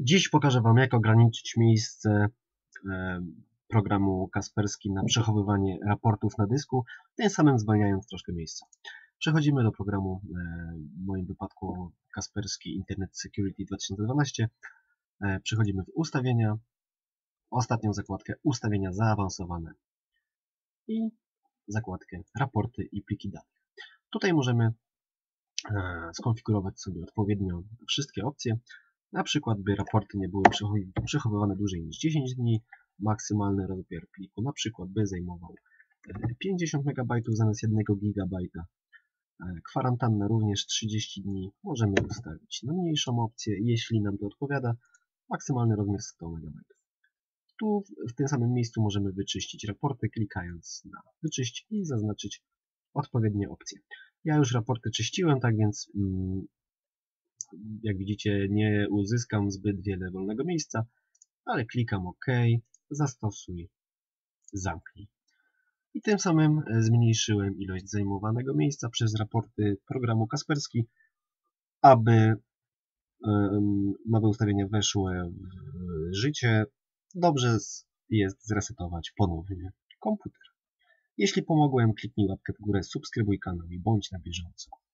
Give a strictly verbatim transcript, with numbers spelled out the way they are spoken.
Dziś pokażę Wam, jak ograniczyć miejsce programu Kaspersky na przechowywanie raportów na dysku, tym samym zwalniając troszkę miejsca. Przechodzimy do programu, w moim wypadku Kaspersky Internet Security dwa tysiące dwanaście. Przechodzimy w ustawienia, ostatnią zakładkę ustawienia zaawansowane i zakładkę raporty i pliki danych. Tutaj możemy skonfigurować sobie odpowiednio wszystkie opcje, na przykład by raporty nie były przechowywane dłużej niż dziesięć dni, maksymalny rozmiar pliku na przykład by zajmował pięćdziesiąt megabajtów zamiast jednego gigabajta. Kwarantanna również trzydzieści dni, możemy ustawić na mniejszą opcję, jeśli nam to odpowiada, maksymalny rozmiar sto megabajtów. Tu w tym samym miejscu możemy wyczyścić raporty, klikając na wyczyść i zaznaczyć odpowiednie opcje. Ja już raporty czyściłem, tak więc jak widzicie nie uzyskam zbyt wiele wolnego miejsca, ale klikam OK, zastosuj, zamknij. I tym samym zmniejszyłem ilość zajmowanego miejsca przez raporty programu Kaspersky, aby nowe ustawienia weszły w życie. Dobrze jest zresetować ponownie komputer. Jeśli pomogłem, kliknij łapkę w górę, subskrybuj kanał i bądź na bieżąco.